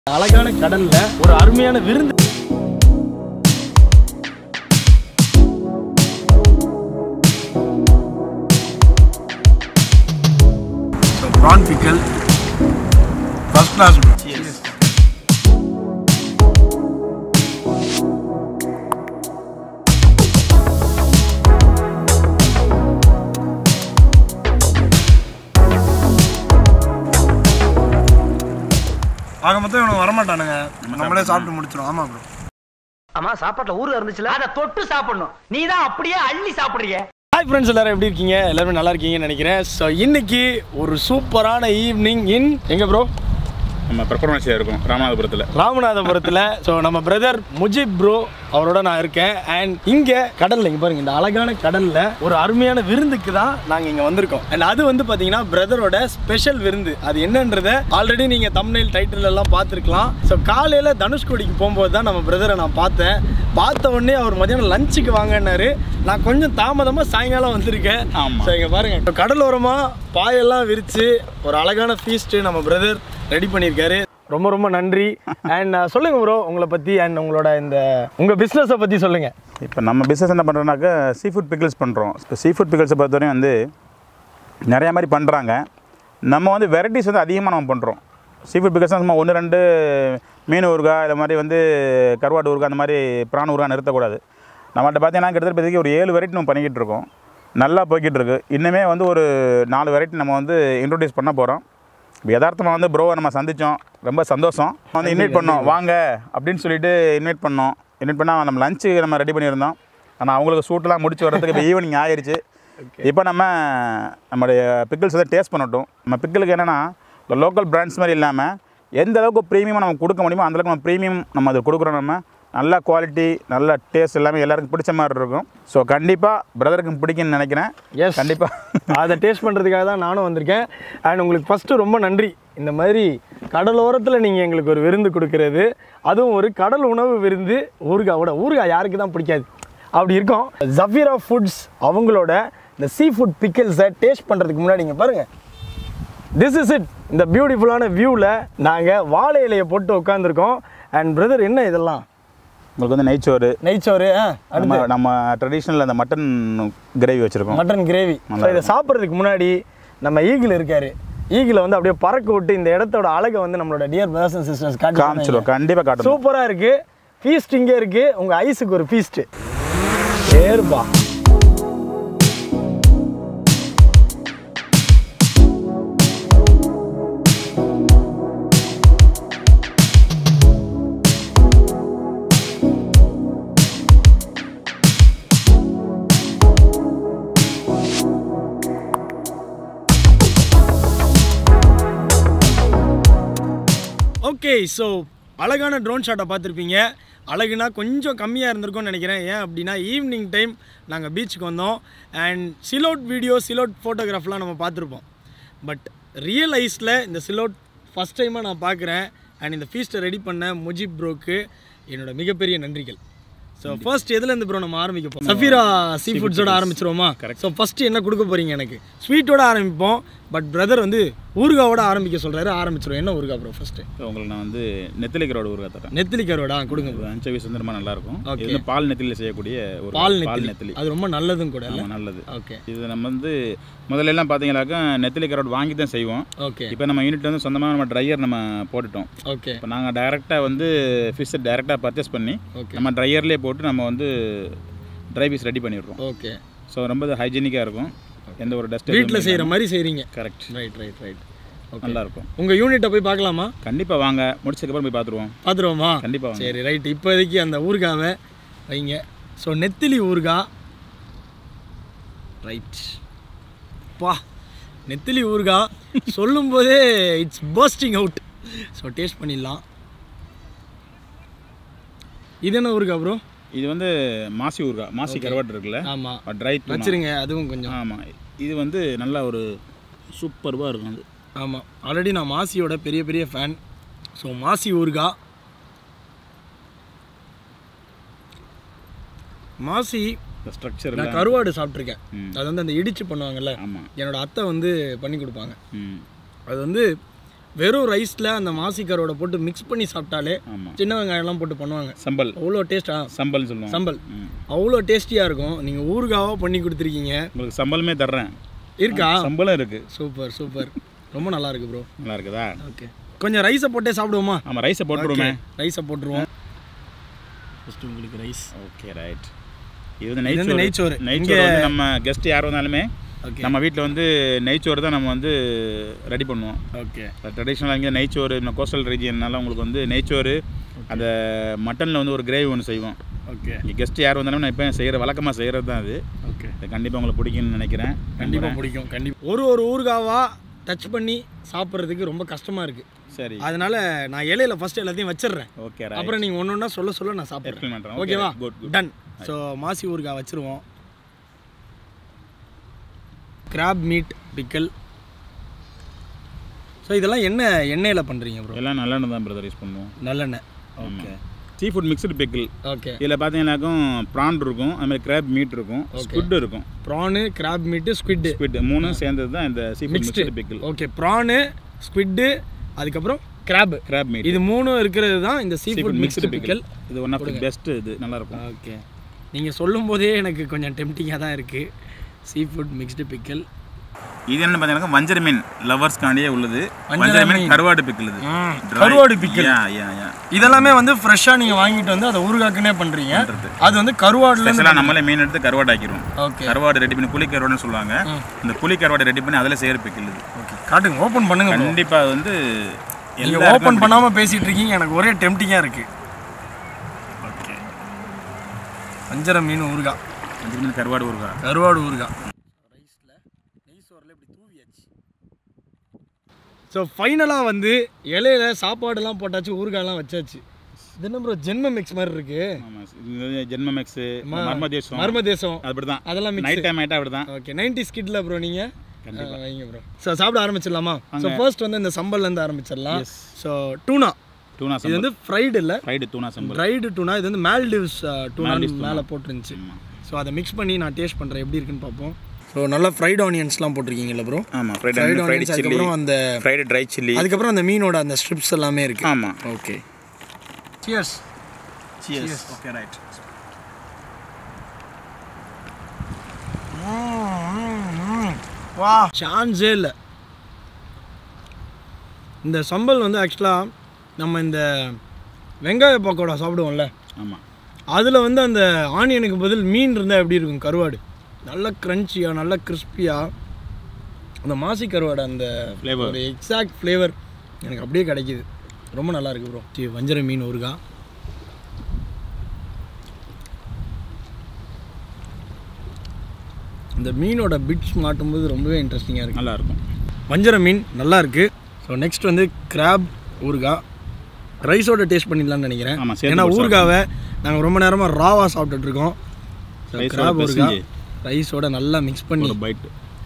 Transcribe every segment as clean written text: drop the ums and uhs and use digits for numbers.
அழகான கடல்ல ஒரு அருமையான விருந்து. Prawn pickle, first class. Cheers. ஆக மொத்தம் இவனுக்கு வரமாட்டானுங்க, நம்மளே சாப்பிட்டு முடிச்சிடும். ஆமா ப்ரோ. ஆமா, சாப்பாட்டுல ஊரு இருந்துச்சுல, அதை தொட்டு சாப்பிடணும். நீ தான் அப்படியே அள்ளி சாப்பிடுறீங்க. ஹாய் ஃப்ரெண்ட்ஸ், எல்லாரும் எப்படி இருக்கீங்க? எல்லாருமே நல்லா இருக்கீங்கன்னு நினைக்கிறேன். ஸோ இன்னைக்கு ஒரு சூப்பரான ஈவினிங் இன் எங்கே ப்ரோ? நம்ம பெர்ஃபார்மன்ஸில் இருக்கும் ராமநாதபுரத்தில். ஸோ நம்ம பிரதர் முஜிப் ப்ரோ அவரோட நான் இருக்கேன். அண்ட் இங்கே கடலில் இங்கே பாருங்கள், இந்த அழகான கடலில் ஒரு அருமையான விருந்துக்கு தான் நாங்கள் இங்கே வந்திருக்கோம். அண்ட் அது வந்து பார்த்தீங்கன்னா பிரதரோட ஸ்பெஷல் விருந்து. அது என்னன்றதை ஆல்ரெடி நீங்கள் தம்ப்நெயில் டைட்டில் எல்லாம் பார்த்துருக்கலாம். ஸோ காலையில் தனுஷ்கோடிக்கு போகும்போது தான் நம்ம பிரதரை நான் பார்த்த உடனே அவர் மதியானம் லஞ்சுக்கு வாங்கினாரு. நான் கொஞ்சம் தாமதமாக சாயங்காலம் வந்திருக்கேன். ஸோ இங்கே பாருங்கள், இப்போ கடலோரமாக பாயெல்லாம் விரித்து ஒரு அழகான ஃபீஸ்ட்டு நம்ம பிரதர் ரெடி பண்ணியிருக்காரு. ரொம்ப ரொம்ப நன்றி. அண்ட் சொல்லுங்கள் ப்ரோ உங்களை பற்றி அண்ட் உங்கள் பிஸ்னஸை பற்றி சொல்லுங்கள். இப்போ நம்ம பிஸ்னஸ் என்ன பண்ணுறோம்னாக்கா சீ ஃபுட் பிக்கிள்ஸ் பண்ணுறோம். இப்போ சீ ஃபுட் பிக்கிள்ஸை பொறுத்தவரையும் வந்து நிறையா மாதிரி பண்ணுறாங்க. நம்ம வந்து வெரைட்டிஸ் வந்து அதிகமாக நம்ம பண்ணுறோம். சீ ஃபுட் பிக்கிள்ஸ் நம்ம 1-2 மீன் ஊறுகாய் இந்த மாதிரி வந்து கருவாட்டு ஊறுகாய் அந்த மாதிரி பிரான் ஊறுகாய் நிறுத்தக்கூடாது. நம்மகிட்ட பார்த்தீங்கன்னா கிட்டத்தட்ட ஒரு 7 வெரைட்டி நம்ம பண்ணிக்கிட்டு இருக்கோம். நல்லா போய்கிட்டு இருக்கு. இன்னுமே வந்து ஒரு 4 வெரைட்டி நம்ம வந்து இன்ட்ரோடியூஸ் பண்ண போகிறோம். இப்போ யதார்த்தமாக வந்து ப்ரோவை நம்ம சந்தித்தோம், ரொம்ப சந்தோஷம். வந்து இன்வைட் பண்ணோம், வாங்க அப்படின்னு சொல்லிட்டு இன்வைட் பண்ணால் நம்ம லஞ்சுக்கு நம்ம ரெடி பண்ணியிருந்தோம். ஆனால் அவங்களுக்கு ஷூட்டெலாம் முடிச்சு வர்றதுக்கு இப்போ ஈவினிங் ஆயிடுச்சு. இப்போ நம்மளுடைய பிக்கிள்ஸ் வந்து டேஸ்ட் பண்ணட்டும். நம்ம பிக்கிளுக்கு என்னென்னா லோக்கல் பிராண்ட்ஸ் மாதிரி இல்லாமல் எந்த அளவுக்கு ப்ரீமியமாக நம்ம கொடுக்க முடியுமோ அந்தளவுக்கு நம்ம ப்ரீமியம் நம்ம அது கொடுக்குறோம். நம்ம நல்ல குவாலிட்டி, நல்ல டேஸ்ட் எல்லாமே எல்லாருக்கும் பிடிச்ச மாதிரி இருக்கும். ஸோ கண்டிப்பாக பிரதருக்கும் பிடிக்குன்னு நினைக்கிறேன். எஸ், கண்டிப்பாக அதை டேஸ்ட் பண்ணுறதுக்காக தான் நானும் வந்திருக்கேன். அண்ட் உங்களுக்கு ஃபஸ்ட்டு ரொம்ப நன்றி. இந்த மாதிரி கடலோரத்தில் நீங்கள் எங்களுக்கு ஒரு விருந்து கொடுக்கறது, அதுவும் ஒரு கடல் உணவு விருந்து. ஊறுகாய் யாருக்கு தான் பிடிக்காது? அப்படி இருக்கும். ஜஃபீரா ஃபுட்ஸ் அவங்களோட இந்த சீ ஃபுட் பிக்கிள்ஸை டேஸ்ட் பண்ணுறதுக்கு முன்னாடி இங்கே பாருங்கள், திஸ் இஸ் இட். இந்த பியூட்டிஃபுல்லான வியூவில் நாங்கள் வாழை இலையை போட்டு உட்காந்துருக்கோம். அண்ட் பிரதர், என்ன இதெல்லாம்? உங்களுக்கு வந்து நெய்ச்சோறு நம்ம ட்ரெடிஷ்னல் அந்த மட்டன் கிரேவி வச்சுருக்கோம். Mutton gravy. இதை சாப்பிட்றதுக்கு முன்னாடி நம்ம ஈகிள் இருக்கார். ஈகிளை வந்து அப்படியே பறக்க விட்டு இந்த இடத்தோட அழகை வந்து நம்மளோட டியர் பிரதர்ஸ் அண்ட் சிஸ்டர்ஸ் காமிச்சிடும். கண்டிப்பாக காட்டும். சூப்பராக இருக்குது. ஃபீஸ்ட் இங்கே இருக்குது. உங்கள் ஐஸுக்கு ஒரு ஃபீஸ்ட்டு ஏறுபா. ஓகே, ஸோ அழகான ட்ரோன் ஷாட்டை பார்த்துருப்பீங்க. அழகுனா கொஞ்சம் கம்மியாக இருந்திருக்கும்னு நினைக்கிறேன். ஏன் அப்படின்னா ஈவினிங் டைம் நாங்கள் பீச்சுக்கு வந்தோம். அண்ட் சிலோட் வீடியோ, சிலோட் ஃபோட்டோகிராஃப்லாம் நம்ம பார்த்துருப்போம். பட் ரியல் ஐஸில் இந்த சிலோட் ஃபஸ்ட் டைமாக நான் பார்க்குறேன். அண்ட் இந்த ஃபீஸ்ட்டை ரெடி பண்ண முஜிப் ப்ரோக்கு என்னோட மிகப்பெரிய நன்றிகள். ஸோ ஃபர்ஸ்ட் எதுலேருந்து ப்ரோ நம்ம ஆரம்பிப்போம்? சஃபீரா சீ ஃபுட்ஸோட ஆரம்பிச்சிருவோமா? கரெக்ட். ஸோ ஃபஸ்ட்டு என்ன கொடுக்க போகிறீங்க? எனக்கு ஸ்வீட்டோட ஆரம்பிப்போம். பட் பிரதர் வந்து ஊறுகாவோட ஆரம்பிக்க சொல்கிறாரு. ஆரம்பிச்சிடும். என்ன ஊறுகா ப்ரோ ஃபஸ்ட்டு? உங்களுக்கு நான் வந்து நெத்திலி கரோட ஊறுகாய் தரேன். நெத்திலி கரோடா கொடுங்க ப்ரோ. அஞ்சவி சுந்தரமாக நல்லாயிருக்கும். இது பால் நெத்திலியில் செய்யக்கூடிய ஒரு பால் நெத்திலி. அது ரொம்ப நல்லதும் கூட. நல்லது. ஓகே. இது நம்ம வந்து முதல்ல எல்லாம் பார்த்தீங்கன்னாக்கா நெத்திலி கரோட் வாங்கி தான் செய்வோம். ஓகே. இப்போ நம்ம யூனிட் வந்து சொந்தமாக நம்ம ட்ரையர் நம்ம போட்டுட்டோம். ஓகே. இப்போ நாங்கள் டைரெக்டாக வந்து ஃபிஷ்ஷை டைரெக்டாக பர்ச்சேஸ் பண்ணி நம்ம ட்ரையர்லேயே போட்டு நம்ம வந்து ட்ரை பீஸ் ரெடி பண்ணிடுறோம். ஓகே. ஸோ ரொம்ப ஹைஜீனிக்காக இருக்கும். எந்த ஒரு டஸ்ட் வீட்டில் செய்கிற மாதிரி செய்கிறீங்க. கரெக்ட். ரைட். நல்லாயிருக்கும். உங்கள் யூனிட்டை போய் பார்க்கலாமா? கண்டிப்பாக வாங்க, முடிச்சதுக்கப்புறம் போய் பார்த்துருவோமா? கண்டிப்பாக. சரி, ரைட். இப்போதைக்கு அந்த ஊறுகாவை வைங்க. ஸோ நெத்திலி ஊறுகாய். ரைட். பா, நெத்திலி ஊறுகாய் சொல்லும் போதே it's bursting out. So taste பண்ணிடலாம். இது என்ன ஊறுகாய் ப்ரோ? இது வந்து மாசி ஊறுகாய். மாசி கருவாட்டு இருக்குல்ல? ஆமாம். ட்ரை வச்சுருங்க. அதுவும் கொஞ்சம். ஆமாம். இது வந்து நல்லா ஒரு சூப்பர்வாக இருக்கும். அது ஆமாம். ஆல்ரெடி நான் மாசியோட பெரிய ஃபேன். ஸோ மாசி ஊறுகாய். மாசி ஸ்ட்ரக்சர் நான் கருவாடு சாப்பிட்ருக்கேன். அது வந்து அந்த இடிச்சு பண்ணுவாங்கல்ல, என்னோட அத்தை வந்து பண்ணி கொடுப்பாங்க. அது வந்து வெறும் ரைஸில் அந்த மாசி கருவாடை போட்டு மிக்ஸ் பண்ணி சாப்பிட்டாலே சின்ன வெங்காயம்லாம் போட்டு பண்ணுவாங்க. சம்பல் அவ்வளோ டேஸ்ட்டாக சம்பல்னு சொல்லுவாங்க. சம்பல் அவ்வளோ டேஸ்டியாக இருக்கும். நீங்கள் ஊறுகாவாக பண்ணி கொடுத்துருக்கீங்க. உங்களுக்கு சம்பளமே தர்றேன். இருக்கா? சம்பளம் இருக்குது. சூப்பர் சூப்பர், ரொம்ப நல்லா இருக்கு ப்ரோ. நல்லா இருக்குதா? ஓகே, கொஞ்சம் ரைஸை போட்டே சாப்பிடுவோமா? ஆமாம், ரைஸை போட்டுருவோமே. ரைஸை போட்டுருவோம். ஃபஸ்ட்டு உங்களுக்கு ரைஸ். Okay right. இது வந்து நெய்ச்சோறு. நெய்ச்சோறு வந்து நம்ம கெஸ்ட் யார் வந்தாலுமே நம்ம வீட்டில் வந்து நெய்ச்சோறு தான் நம்ம வந்து ரெடி பண்ணுவோம். ஓகே, ட்ரெடிஷ்னலாக இங்கே நெய்ச்சோறு இந்த கோஸ்டல் ரீஜியன்னால உங்களுக்கு வந்து நெய்ச்சோறு அந்த மட்டனில் வந்து ஒரு கிரேவி ஒன்று செய்வோம். ஓகே, இங்கே கெஸ்ட் யார் வந்தாலும் நான் இப்போ வழக்கமாக செய்கிறது தான் அது. ஓகே, கண்டிப்பாக உங்களுக்கு பிடிக்கும்னு நினைக்கிறேன். கண்டிப்பாக பிடிக்கும். கண்டிப்பாக ஒரு ஊறுகாவாக டச் பண்ணி சாப்பிட்றதுக்கு ரொம்ப கஷ்டமாக இருக்குது. சரி, அதனால நான் இலையில ஃபர்ஸ்ட் எல்லாத்தையும் வச்சிடுறேன். ஓகே, அப்புறம் நீங்கள் ஒன்று ஒன்றா சொல்ல நான் சாப்பிட்றேன். ஓகேவா? டன். ஸோ மாசி ஊறுகாய் வச்சுருவோம். கிராப் மீட் பிக்கல். ஸோ இதெல்லாம் என்ன எண்ணெயில் பண்ணுறீங்க ப்ரோ? எல்லாம் நல்லெண்ணெய் தான் பிரதர் யூஸ் பண்ணுவோம். நல்லெண்ணெய். Okay, seafood mixed pickle. Okay, இதில் பார்த்தீங்கன்னாக்கும் ப்ரான் இருக்கும், அதுமாதிரி கிராப் மீட் இருக்கும், ஸ்குட் இருக்கும். ப்ரானு, கிராப் மீட்டு, ஸ்குவிட் மூணும் சேர்ந்தது தான் இந்த seafood mixed pickle. Okay, prawn, squid, அதுக்கப்புறம் கிராப் மீட், இது மூணும் இருக்கிறது தான் இந்த சீ ஃபுட் மிக்ஸ்டு பிக்கிள். இது ஒன் ஆஃப் தி பெஸ்ட். இது நல்லாயிருக்கும். ஓகே, நீங்கள் சொல்லும் போதே எனக்கு கொஞ்சம் டெம்டிங்காக தான் இருக்குது. Seafood mixed pickle. இது என்ன பார்த்தீங்கன்னா வஞ்சர மீன் லவர்ஸ்காண்டியே உள்ளது. வஞ்சர மீன் கருவாடு பிக்கிள். இது கருவாடு பிக்கிள். இதெல்லாமே வந்து ஃப்ரெஷ்ஷாக நீங்கள் வாங்கிட்டு வந்து அதை ஊறுகாக்குனே பண்ணுறீங்க. அது வந்து கருவாடுல நம்மளே மீன் எடுத்து கருவாடு ஆக்கிடுவோம். ஓகே, கருவாடு ரெடி பண்ணி புளி கருவாடுன்னு சொல்லுவாங்க. இந்த புளி கருவாடு ரெடி பண்ணி அதில் செய்கிற பிக்கிள் இது. ஓகே, காட்டுங்க, ஓப்பன் பண்ணுங்க. கண்டிப்பாக வந்து நீங்கள் ஓப்பன் பண்ணாமல் பேசிகிட்டு இருக்கீங்க, எனக்கு ஒரே டெம்டிங்காக இருக்குது. ஓகே, வஞ்சர மீன் ஊறுகாய், வஞ்சர மீன் கருவாடு ஊறுகாய், கருவாடு ஊறுகாய். ஸோ ஃபைனலாக வந்து இலையில சாப்பாடுலாம் போட்டாச்சு, ஊறுகாயெல்லாம் வச்சாச்சு. இது என்ன ப்ரோ ஜென்ம மிக்ஸ் மாதிரி இருக்கு? ஜென்ம மிக்ஸ், மர்ம தேசம் அப்படி தான். அதெல்லாம் மிக்ஸ். நைட் டைம் ஆகிட்டா அப்படி தான். ஓகே, 90s கிட்ல ப்ரோ நீங்கள் வைங்க ப்ரோ. ஸோ சாப்பிட ஆரம்பிச்சிடலாமா? ஸோ ஃபர்ஸ்ட் வந்து இந்த சம்பல்லேருந்து ஆரம்பிச்சிடலாம். ஸோ டூனா இது வந்து ஃப்ரைடு இல்லை, ஃப்ரைடு டூனா சம்பல், ஃப்ரைடு டூனா. இது வந்து மால்டிவ்ஸ் டூனா மேலே போட்டுருந்துச்சு. ஸோ அதை மிக்ஸ் பண்ணி நான் டேஸ்ட் பண்ணுறேன் எப்படி இருக்குன்னு பார்ப்போம். ஸோ நல்லா ஃப்ரைட் ஆனியன்ஸ்லாம் போட்டிருக்கீங்கல்ல ப்ரோ? ஆமாம், ஃப்ரைட் ஆனியன், அதுக்கப்புறம் அந்த ஃப்ரைடு ட்ரை சில்லி, அதுக்கப்புறம் அந்த மீனோட அந்த ஸ்ட்ரிப்ஸ் எல்லாமே இருக்குது. ஆமாம். Okay, cheers. Cheers. Okay right. வா, சான்ஸே இல்லை. இந்த சம்பல் வந்து ஆக்சுவலாக நம்ம இந்த வெங்காய பக்கோடா சாப்பிடுவோம்ல, ஆமாம், அதில் வந்து அந்த ஆனியனுக்கு பதில் மீன் இருந்தால் எப்படி இருக்கும்? கருவாடு நல்ல க்ரன்ச்சியாக, நல்ல கிறிஸ்பியாக, அந்த மாசி கருவாடு அந்த ஒரு எக்ஸாக்ட் ஃப்ளேவர் எனக்கு அப்படியே கிடைக்கிது. ரொம்ப நல்லா இருக்குது ப்ரோ. வஞ்சர மீன் ஊறுகாய். இந்த மீனோட பிட்ஸ் மாட்டும்போது ரொம்பவே இன்ட்ரெஸ்டிங்காக இருக்குது, நல்லாயிருக்கும். வஞ்சர மீன் நல்லா இருக்குது. ஸோ நெக்ஸ்ட் வந்து கிராப் ஊறுகாய். ரைஸோட டேஸ்ட் பண்ணிடலான்னு நினைக்கிறேன். ஏன்னா ஊறுகாவை நாங்கள் ரொம்ப நேரமாக ராவாக சாப்பிட்டுட்ருக்கோம். கிராப் ஊறுகாய் ரைஸோட நல்லா மிக்ஸ் பண்ணி பைட்.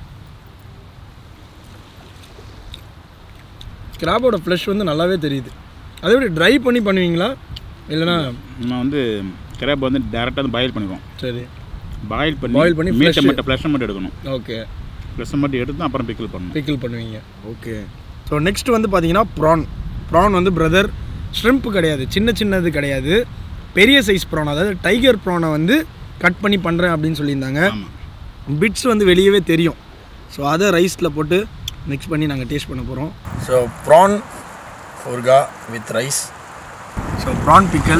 கிராபோட ஃப்ளஷ் வந்து நல்லாவே தெரியுது. அதை விட ட்ரை பண்ணி பண்ணுவீங்களா இல்லைனா? நம்ம வந்து கிராப் வந்து டேரெக்டாக பாயில் பண்ணிடுவோம். சரி, பாயில் பண்ணி மீட்டை மட்டும் ஃப்ளஷை மட்டும் எடுக்கணும். ஓகே, ஃப்ளஷை மட்டும் எடுத்து அப்புறம் பிக்கிள் பண்ணுவீங்க. ஓகே, ஸோ நெக்ஸ்ட் வந்து பார்த்தீங்கன்னா ப்ரான் வந்து பிரதர் ஷ்ரிம்ப் கிடையாது, சின்னது கிடையாது, பெரிய சைஸ் ப்ரான், அதாவது டைகர் ப்ரானை வந்து கட் பண்ணி பண்ணுறேன் அப்படின்னு சொல்லியிருந்தாங்க. பிட்ஸ் வந்து வெளியவே தெரியும். ஸோ அதை ரைஸில் போட்டு மிக்ஸ் பண்ணி நாங்கள் டேஸ்ட் பண்ண போகிறோம். ஸோ ப்ரான் ஊறுகாய் with rice. So prawn pickle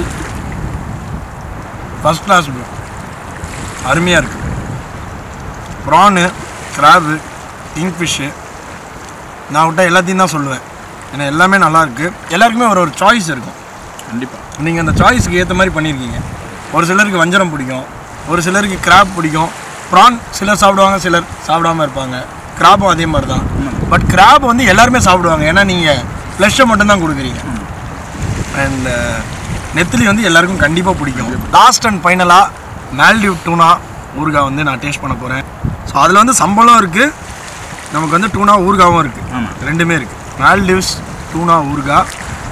first class bro, அருமையாக இருக்குது. ப்ரானு, கிராபு, கிங்ஃபிஷ்ஷு நான் விட்டால் எல்லாத்தையும் தான் சொல்லுவேன். ஏன்னா எல்லாமே நல்லாயிருக்கு. எல்லாருக்குமே ஒரு சாய்ஸ் இருக்கும். கண்டிப்பாக நீங்கள் அந்த சாய்ஸுக்கு ஏற்ற மாதிரி பண்ணியிருக்கீங்க. ஒரு சிலருக்கு வஞ்சரம் பிடிக்கும், ஒரு சிலருக்கு கிராப் பிடிக்கும். ப்ரான் சிலர் சாப்பிடுவாங்க, சிலர் சாப்பிடாமல் இருப்பாங்க. கிராப்பும் அதே மாதிரி தான். பட் கிராப் வந்து எல்லாருமே சாப்பிடுவாங்க, ஏன்னா நீங்கள் ஃப்ளெஷ்ஷை மட்டும்தான் கொடுக்குறீங்க. அண்ட் நெத்திலி வந்து எல்லாருக்கும் கண்டிப்பாக பிடிக்கும். லாஸ்ட் அண்ட் ஃபைனலாக மால்டிவ் டூனா ஊறுகாய் வந்து நான் டேஸ்ட் பண்ண போகிறேன். ஸோ அதில் வந்து சம்பளம் இருக்குது, நமக்கு வந்து டூனா ஊறுகாவும் இருக்குது, ரெண்டுமே இருக்குது. மால்டிவ்ஸ் டூனா ஊறுகாய்.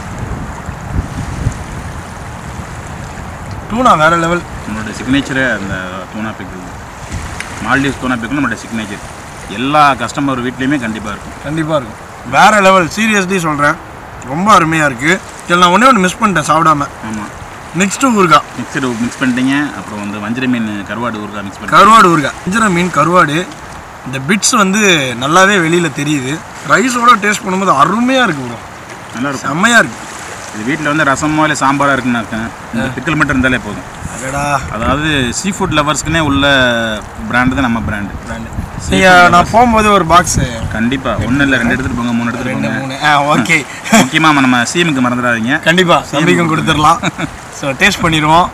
டூனா வேறு லெவல். நம்மளோட சிக்னேச்சரே அந்த tuna pickle, Maldives tuna pickle நம்மளோட சிக்னேச்சர். எல்லா கஸ்டமர் வீட்லேயுமே கண்டிப்பாக இருக்கும். வேற லெவல், சீரியஸ்லி சொல்கிறேன், ரொம்ப அருமையாக இருக்குது. இதில் நான் ஒன்று மிஸ் பண்ணிட்டேன் சாப்பிடாம. ஆமாம், நெக்ஸ்ட்டு ஊறுகாய் மிக்ஸ் பண்ணிட்டீங்க. அப்புறம் வந்து வஞ்சிர மீன் கருவாடு ஊறுகாய் மிக்ஸ் பண்ணி, கருவாடு ஊறுகாய், வஞ்சிர மீன் கருவாடு. இந்த பிட்ஸ் வந்து நல்லாவே வெளியில் தெரியுது. ரைஸோட டேஸ்ட் பண்ணும்போது அருமையாக இருக்குது ப்ரோ, நல்லா இருக்கும், செம்மையாக இருக்குது. இது வீட்டில் வந்து ரசமோ இல்லை சாம்பாராக இருக்குன்னாக்க இந்த பிக்கல் மட்டும் இருந்தாலே போதும். அடடா, அதாவது சீ ஃபுட் லவர்ஸ்க்குனே உள்ள பிராண்டு தான் நம்ம பிராண்டு. நான் போகும்போது ஒரு பாக்ஸ் கண்டிப்பாக 1 இல்லை 2 எடுத்துகிட்டு போங்க, 3 எடுத்துகிட்டு போங்க. 3 ஓகே. முக்கியமாக நம்ம சிஎம்க்கு மறந்துடாதீங்க. கண்டிப்பாக தம்பிக்கும் கொடுத்துடலாம். ஸோ டேஸ்ட் பண்ணிடுவோம்.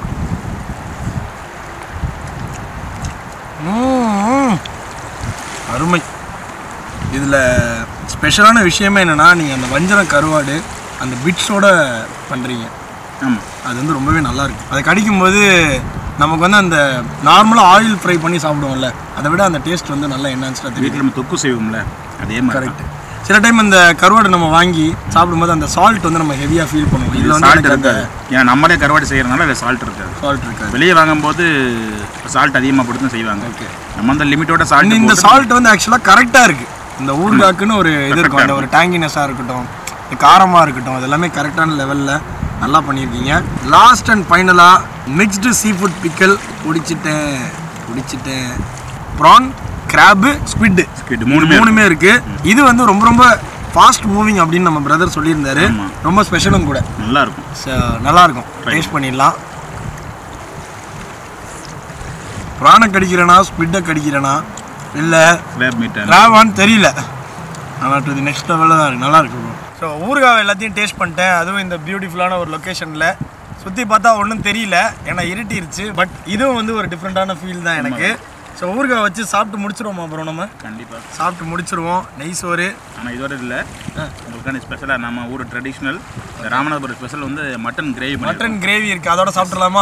அருமை. இதில் ஸ்பெஷலான விஷயமே என்னென்னா, நீங்கள் அந்த வஞ்சரம் கருவாடு அந்த பிட்ஸோட பண்ணுறீங்க. ஆமாம், அது வந்து ரொம்பவே நல்லாயிருக்கு. அதை கடிக்கும்போது நமக்கு வந்து அந்த நார்மலாக ஆயில் ஃப்ரை பண்ணி சாப்பிடுவோம்ல, அதை விட அந்த டேஸ்ட் வந்து நல்லா என்ஹான்ஸ்டாக தெரியும். வீட்டில் நம்ம தொக்கு செய்வோம்ல, அதே மாதிரி. கரெக்ட். சில டைம் இந்த கருவாடு நம்ம வாங்கி சாப்பிடும்போது அந்த சால்ட் வந்து நம்ம ஹெவியாக ஃபீல் பண்ணுவோம். இதில் வந்து சால்ட் இருக்காது, ஏன்னா நம்மளே கருவாடு செய்கிறதுனால அதில் சால்ட் இருக்காது. சால்ட் இருக்காது. வெளியே வாங்கும்போது சால்ட் அதிகமாக போட்டு தான் செய்வாங்க. ஓகே, நம்ம அந்த லிமிட்டோட சால்ட். இந்த சால்ட் வந்து ஆக்சுவலாக கரெக்டாக இருக்குது. இந்த ஊறுகாக்குன்னு ஒரு இது இருக்கும், அந்த ஒரு டேங்கினஸாக இருக்கட்டும், காரமாக இருக்கட்டும், அது எல்லாமே கரெக்டான லெவலில் நல்லா பண்ணியிருக்கீங்க. லாஸ்ட் அண்ட் ஃபைனலாக மிக்ஸ்டு சீ ஃபுட் பிக்கல் குடிச்சிட்டேன். ப்ரான், கிராபு, ஸ்குவிட் மூணுமே இருக்குது. இது வந்து ரொம்ப ரொம்ப ஃபாஸ்ட் மூவிங் அப்படின்னு நம்ம பிரதர் சொல்லியிருந்தாரு. ரொம்ப ஸ்பெஷலும் கூட. நல்லாயிருக்கும். டேஸ்ட் பண்ணிடலாம். ப்ரானை கடிக்கிறேனா ஸ்குவிட்டை கடிக்கிறேனா இல்லை கிராபான்னு தெரியல, ஆனால் இது நெக்ஸ்ட் லெவலில் தான் இருக்குது. நல்லா இருக்கு. ஸோ ஊறுகாய் எல்லாத்தையும் டேஸ்ட் பண்ணிட்டேன். அதுவும் இந்த பியூட்டிஃபுல்லான ஒரு லொக்கேஷனில் சுற்றி பார்த்தா ஒன்றும் தெரியல, ஏன்னா இருட்டிருச்சு. பட் இதுவும் வந்து ஒரு டிஃப்ரெண்ட்டான ஃபீல் தான் எனக்கு. ஸோ ஊறுகாய் வச்சு சாப்பிட்டு முடிச்சிருவோமா அப்புறம்? நம்ம கண்டிப்பாக சாப்பிட்டு முடிச்சிருவோம். நெய் சோறு. ஆனால் இதோட இல்லை, உங்களுக்கான ஸ்பெஷலாக நம்ம ஊர் ட்ரெடிஷ்னல் ராமநாதபுரம் ஸ்பெஷல் வந்து மட்டன் கிரேவி இருக்குது. அதோட சாப்பிட்றலாமா?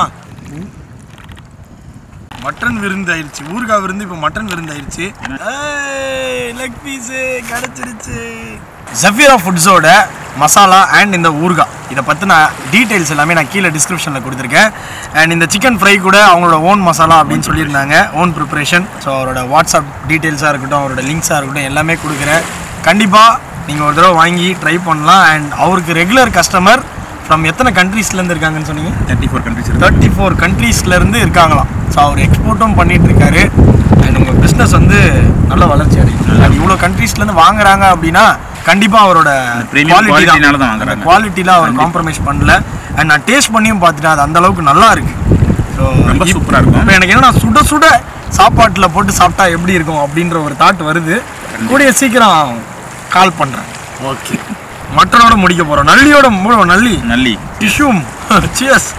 மட்டன் விருந்து ஆயிடுச்சு. ஊறுகாய் விருந்து இப்போ மட்டன் விருந்து ஆயிடுச்சு. லெக் பீஸு கிடச்சிருச்சு. ஜஃபீரா ஃபுட்ஸோட மசாலா அண்ட் இந்த ஊறுகாய் இதை பற்றின டீட்டெயில்ஸ் எல்லாமே நான் கீழே டிஸ்கிரிப்ஷனில் கொடுத்துருக்கேன். அண்ட் இந்த சிக்கன் ஃப்ரை கூட அவங்களோட ஓன் மசாலா அப்படின்னு சொல்லியிருந்தாங்க, ஓன் ப்ரிப்ரேஷன். ஸோ அவரோட வாட்ஸ்அப் டீட்டெயில்ஸாக இருக்கட்டும், அவரோட லிங்க்ஸாக இருக்கட்டும், எல்லாமே கொடுக்குறேன். கண்டிப்பாக நீங்கள் ஒரு தடவை வாங்கி ட்ரை பண்ணலாம். அண்ட் அவருக்கு ரெகுலர் கஸ்டமர் ஃப்ரம் எத்தனை கண்ட்ரீஸ்லேருந்து இருக்காங்கன்னு சொன்னீங்க? 34 கண்ட்ரீஸ்லேருந்து இருக்காங்களாம். ஸோ அவர் எக்ஸ்போர்ட்டும் பண்ணிகிட்டு இருக்காரு. அண்ட் உங்கள் பிஸ்னஸ் வந்து நல்ல வளர்ச்சி அடையும். அது இவ்வளோ கண்ட்ரீஸ்லேருந்து வாங்குறாங்க அப்படின்னா கண்டிப்பாக அவரோட குவாலிட்டியில் அவர் காம்ப்ரமைஸ் பண்ணல. அண்ட் நான் டேஸ்ட் பண்ணியும் பார்த்துட்டேன், அது அந்தளவுக்கு நல்லா இருக்குது. ஸோ ரொம்ப சூப்பராக இருக்கும். இப்போ எனக்கு என்னன்னா சுட சுட சாப்பாட்டில் போட்டு சாப்பிட்டா எப்படி இருக்கும் அப்படின்ற ஒரு தாட் வருது. கூடிய சீக்கிரம் கால் பண்ணுறேன். ஓகே, மட்டனோட முடிக்க போகிறோம். நல்லியோட நல்லி டிஷ்யூம். சியர்ஸ்.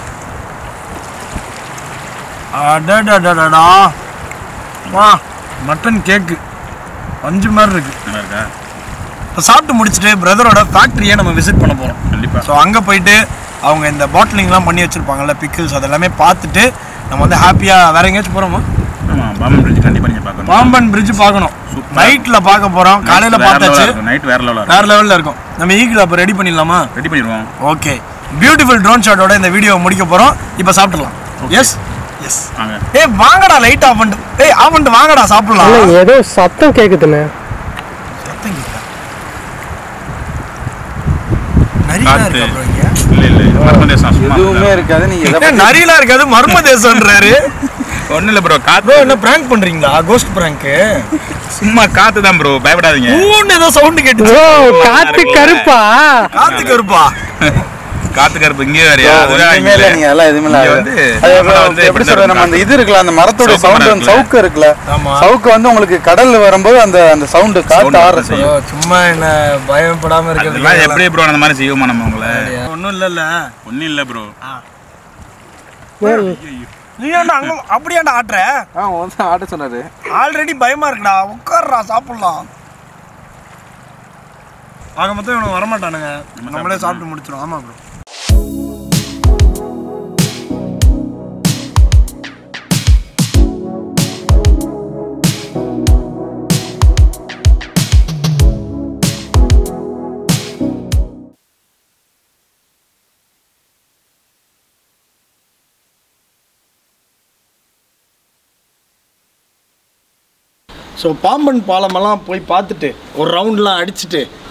அடடடடா, வா, மட்டன் கேக்கு பஞ்சு மாதிரி இருக்கு. இப்போ சாப்பிட்டு முடிச்சுட்டு பிரதரோட ஃபேக்ட்ரியை நம்ம விசிட் பண்ண போகிறோம். கண்டிப்பாக. ஸோ அங்கே போயிட்டு அவங்க இந்த பாட்டிலிங்லாம் பண்ணி வச்சுருப்பாங்கல்ல, பிக்கிள்ஸ், அதெல்லாமே பார்த்துட்டு நம்ம வந்து ஹாப்பியாக வேறு எங்கேயாச்சும் போகிறோமா? பாம்பன் பிரிட்ஜ் கண்டிப்பாக நீங்கள் பார்க்கணும். பாம்பன் பிரிட்ஜ் பார்க்கணும். நைட்டில் பார்க்க போகிறோம். காலையில் பார்த்தாச்சு. நைட் வேறு லெவலில் இருக்கும். நம்ம ஈகிள் அப்போ ரெடி பண்ணிடலாமா? ரெடி பண்ணிடுவோம். ஓகே, பியூட்டிஃபுல் ட்ரோன் ஷாட்டோட இந்த வீடியோ முடிக்க போகிறோம். இப்போ சாப்பிட்றலாம். S S. ஏய் வாங்கடா, லைட் ஆஃப் பண்ணிட்டு. ஏய் ஆஃப் பண்ணிட்டு வாங்கடா சாப்பிடலாம். ஏதோ சத்தம் கேட்குதுண்ணே. சத்தம் கேட்குதா? நரிலாம் இருக்கா ப்ரோ இங்கே? எதுவுமே இருக்காது. நீங்க நரிலாம் இருக்காது, மர்ம தேசம்ன்றாரு. ஒன்றும் இல்லை ப்ரோ, ப்ரோ என்ன பிராங்க் பண்ணுறீங்களா? கோஸ்ட் பிராங்க்கு? சும்மா காற்று தான் ப்ரோ, பயப்படாதீங்க. ஊன்னு ஏதோ சவுண்டு கேட்டுச்சு. காத்து கருப்பா? காத்து கருப்பா? காத்து கருப்பு இங்கே வேறையா? நீங்க எல்லாம் எதுவுமே வந்து எப்படி சொல்ற, நம்ம அந்த இது இருக்குல்ல, அந்த மரத்தோட சவுண்ட், சவுக்கு இருக்குல்ல, சவுக்கு வந்து உங்களுக்கு கடல்ல வரும்போது அந்த அந்த சவுண்ட் காத்து ஆடுற சவுண்ட். சும்மா என்ன பயப்படாம இருக்கிறது எப்படி ப்ரோ? அந்த மாதிரி செய்வோமா நம்ம உங்களை? ஒன்றும் இல்லைல்ல. ஒன்றும் இல்லை ப்ரோ. நீ ஏன்டா அங்கே அப்படியாண்டா ஆட்டுற? ஆட்ட சொன்னாரு. ஆல்ரெடி பயமா இருக்குடா, உட்கார்றா சாப்பிடலாம். ஆக மொத்தம் இவனுக்கு வரமாட்டானுங்க, நம்மளே சாப்பிட்டு முடிச்சிடும். ஆமா ப்ரோ. ஸோ பாம்பன் பாலமெல்லாம் போய் பார்த்துட்டு ஒரு ரவுண்ட்லாம் அடிச்சுட்டு